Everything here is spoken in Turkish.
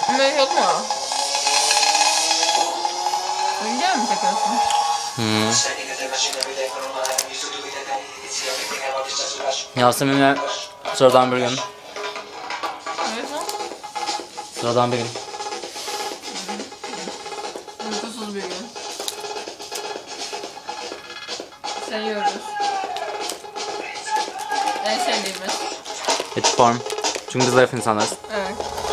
Yok mu? Önce mi çekiyorsun? Yasemin'le sıradan bir gün. Neyse. Sıradan bir gün. Uykusuz bir gün. Seviyoruz. En sevdiğimiz. Hiç form. Çünkü biz zayıf insanlarız. Evet.